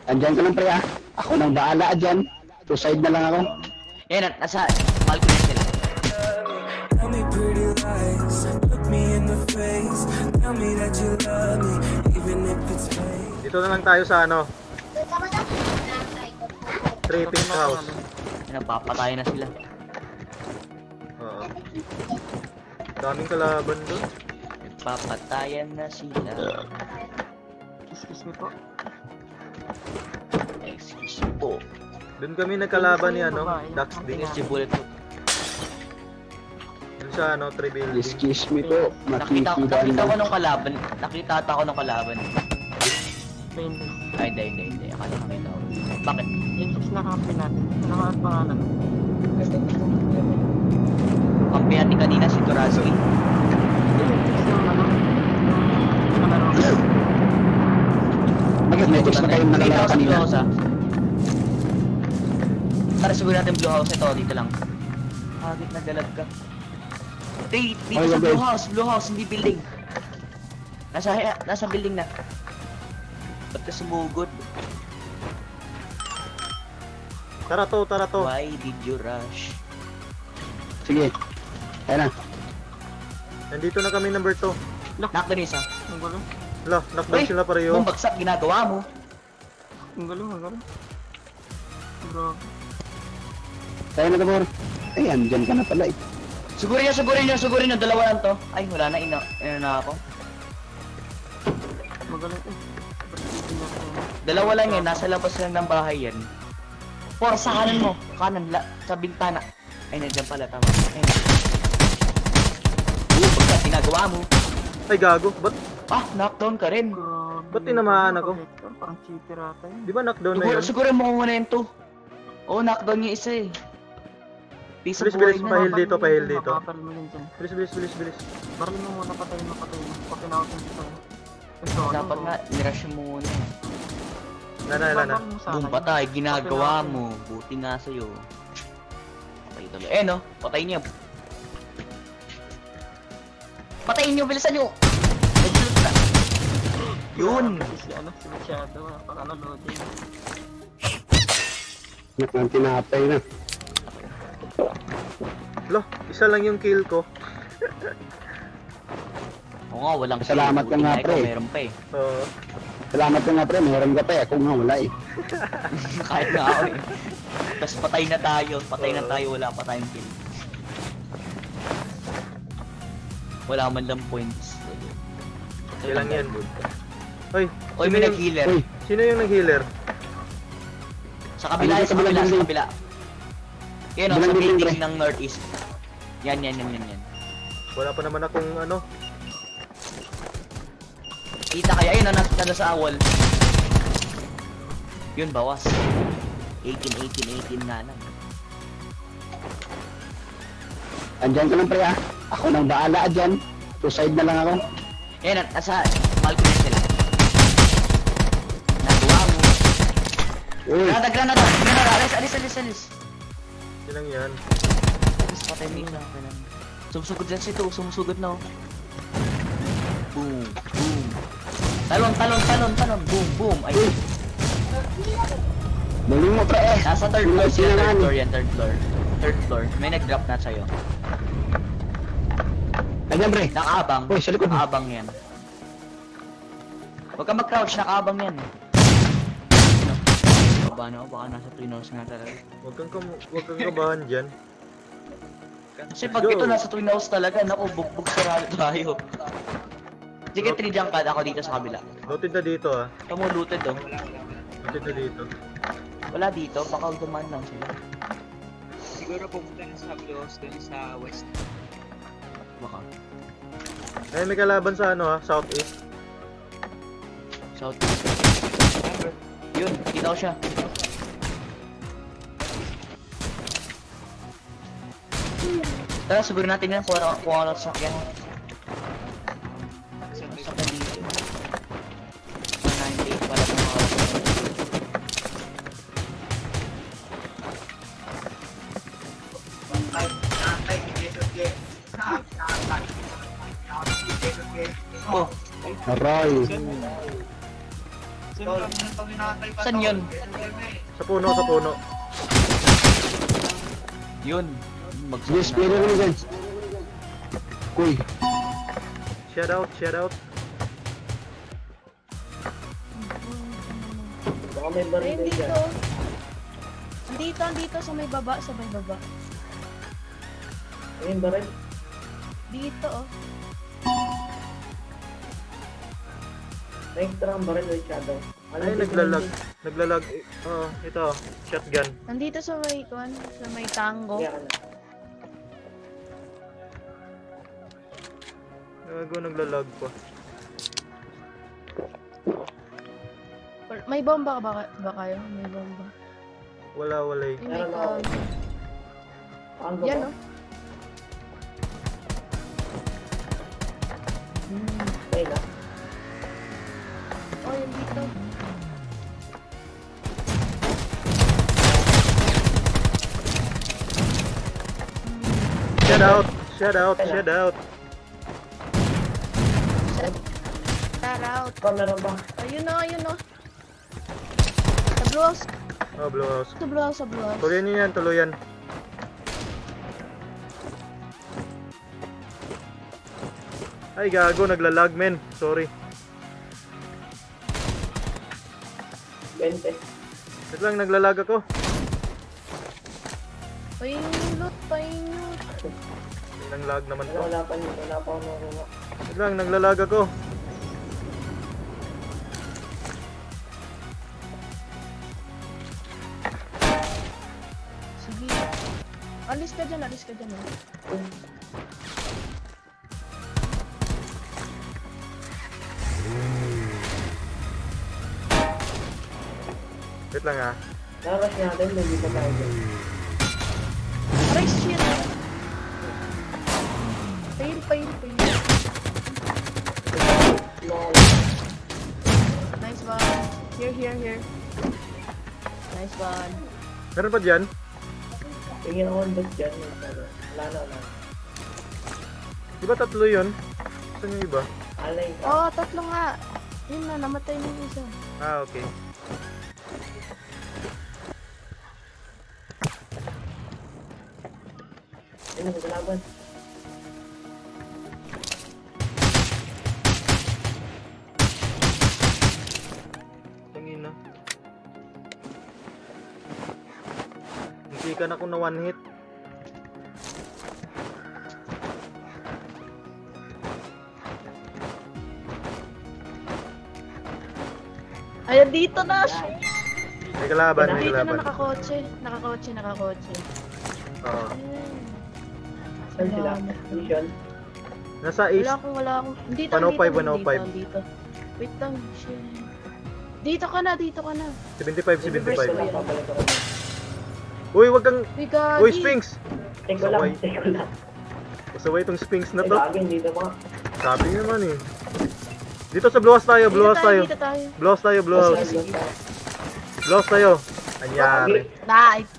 Andyan ka lang pre ah. Ako nang baala dyan. Suicide na lang ako. Yan, nasa balcony sila. Tell me pretty lies, look me in the face. Tell me that you love me, even if it's fake. Dito na lang tayo sa ano. 3-piece house. Napapatayan na sila. Oo. Daming kalaban doon. Napapatayan na sila. Excuse me po. Excuse me po. Doon kami nagkalaban ni ano, Dax D. Si Bulletproof. Doon sa ano, 3 building. Excuse me po. Nakita ko nung kalaban. Nakita ako nung kalaban. Ay, hindi. Akala nakita ko. Bakit? Yung tips na kampi natin. Ano ka ang pangalan? Kampi natin kanina si Toraski. Bakit may tips na kayong nalala kanina? Tara, siguro natin blue house. Ito, dito lang. Hagit na galag ka. Dito sa blue house, hindi building. Nasa building na. Ba't ka sumugod? Tara to. Why did you rush? Sige. Ayan na. Nandito na kami number 2. Knock doon isa. Ang galing. Hala, knockdown sila pareho. Kung bagsak ginagawa mo. Ang galing. Grabe. Tayo na tabor. Ay, andyan ka na pala eh. Sugurin nyo. Dalawa lang to. Ay, wala na. Ina na ako. Magaling eh. Dalawa lang yan. Nasa labas lang ng bahay yan. Sa kanan mo. Sa bintana. Ay, nandiyan pala. Tama. Ayun. Bagsak ginagawa mo. Ay, gago. Ba't Knockdown ka rin. Ba't tinamaan ako? Parang cheater ata yun. Di ba knockdown na yun? Siguro mo muna yung 2. Oo, knockdown yung isa eh. Piece of Bilis, buhay na. pahil dito. Makakal mo yun dyan. Bilis. Baril mo muna, patay mo. Pakinawag yung dito. Dapat nga, nirush mo muna. Wala na. Doon patay, ginagawa mo. Buti nga sa'yo. Patay tuloy. No? Patay niyo. Patayin niyo, bilisan niyo! Yun! Si Machado, napaka-loading. Ang tinapay na. Lo, isa lang yung kill ko. Oo nga, walang Salamat ka nga, pre. Meron pa eh. Oo. Salamat ka nga pre, meron ka pa eh. Ako nga wala eh. Kahit nga ako eh. Tapos patay na tayo, wala pa tayong kill. Wala man lang points. Ilang yan? Oy, may nag-healer. Sino yung nag-healer? Sa kabila. Yan o, sa building ng northeast. Yan. Wala pa naman akong ano. Kita kaya, ayun na, nasa sa wall. Yun, bawas. 18 na lang. Andyan ka lang pre ah. Ako nang baala dyan. Suicide na lang ako. Yan, nasa balcony sila. Nagawa mo. Granada. Alis. Silang yan. Alis, patay mo isa. Sumusugod dyan si 2, sumusugod na oh. Boom. Talon. Boom. Ayun. Balik mo pre eh. Nasa third floor. May nag-drop na sa'yo. Andyan pre. Nakaabang. Uy, sa likod. Nakaabang yan. Huwag ka mag-crouch, nakaabang yan. Baka nasa twin house nga talaga. Huwag kang kabahan dyan. Kasi pag ito nasa twin house talaga, naku, bugbog sarado tayo. Sige, 3 jump pad ako dito sa kabila. Looted na dito ah. Ito mo looted oh. Looted na dito. Wala dito, baka dumaan lang sila. Siguro pumunta na sa blue house dun sa west. Baka. Ay, may kalaban sa ano ah, southeast. Southeast. Yun, kita ko siya. Tara, siguro natin yan kung ano sakyan. Sakyan dito. 198, wala pang mga Aray. Saan yun? Sa puno, sa puno. Yun. Yes, pwede rin dyan. Kuy. Shout out, shout out. Baka may baril Ayun, dyan. dito sa may baba, sa may baba. Ayun, baril. Dito, oh. May extra ang baril with shadow. Ay, naglalag. Naglalag. Ito. Shotgun. Nandito sa may, sa may tango. Kaya ka na. Naglalag pa. May bomba ba kayo? May bomba. Wala. Ay, may Meron ako. Tango Yan, ba? oh. Ayun na. Oh, yan dito. Shout out. Shout out. Shout out. Shout out. Pa, meron ba? Ayun, oh, ayun, oh. Sa blue house. Oh, blue house. Sa blue house, sa blue house. Tuloyan niyo yan, tuluyan. Ay, gago. Naglalag, men. Sorry. 20. Wait lang, naglalag ako. Painulot, painulot. Nang lag naman to. Wala pa ako nakuha. Wait lang, naglalag ako. Sige. Alis ka dyan, oh. Wait lang ha. Nakakas natin, hindi pa tayo dyan. Aray, shit. Fail. Nice one. Here. Nice one. Meron pa dyan? Tingin ako ang dot dyan. Wala na. Di ba tatlo yun? Saan yung iba? Alay ka. Oh, tatlo nga. Yun na, namatay na yung isa. Ah, okay. Ayun, magkalaban. Tangina. Hindi ka na kung na one hit. Ayan, dito na. May kalaban, may Dito na kalaban. nakakotse. Oo. Saan sila? Mission? Nasa east. Wala akong. Dito, 105. dito. Wait lang, shit. Dito ka na. 75. Papabalik ako. Uy, wag kang... Uy, gagi. Uy, Sphinx! Take ko lang. Pasaway itong Sphinx na Ay, to. gagawin dito mga. Sabi naman eh. Dito sa blue house tayo, blue house tayo. Dito tayo. Blue house tayo, blue house. Blue house tayo. Anyari. Nice.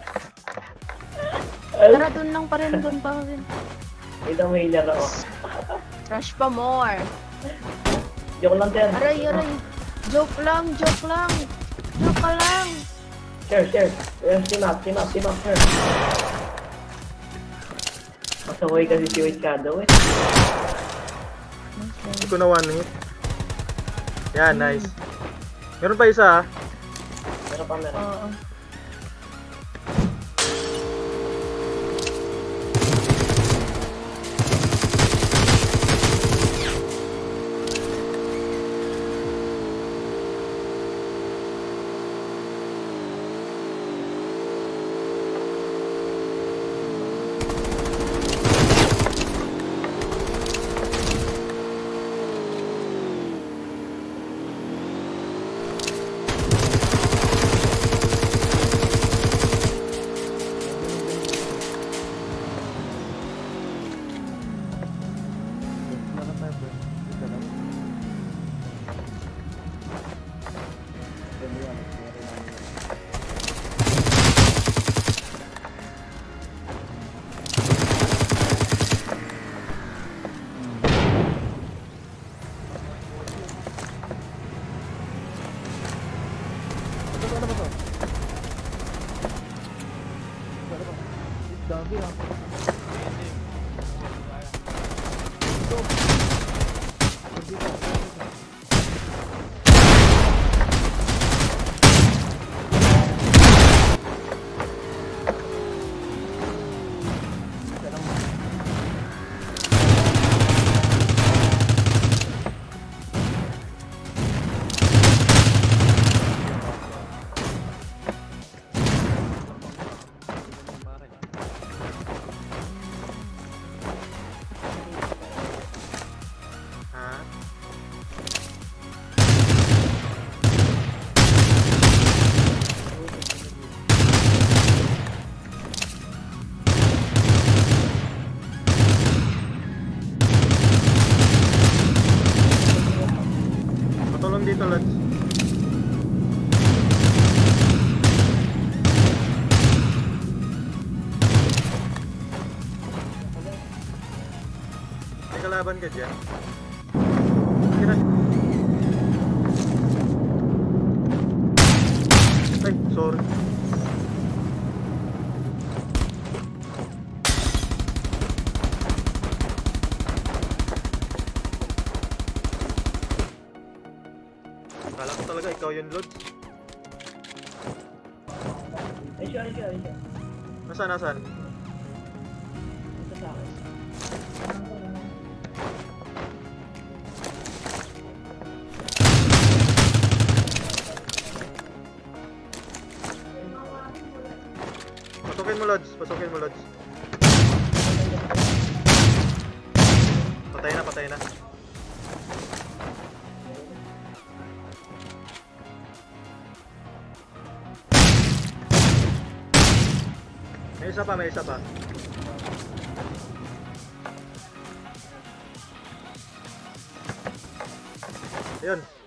Tara, dun pa rin. Dito may healer ako. Rush pa more. Joke lang, sir. Aray. Joke lang. Joke ka lang. Share. Team up, sir. Masaway kasi si White Shadow eh. Hindi ko na one hit. Yan, nice. Meron pa isa ha. Meron pa. Oo. Ano ba to? Dami ah. Patulong dito, Lods. May kalaban ka dyan. Kira. Ay, sorry. Kala ko talaga ikaw yun, Lods. Ay, siya. Nasaan? Ito sa akin. Pasukin mo, Lods. Patay na. May isa pa. Ayun.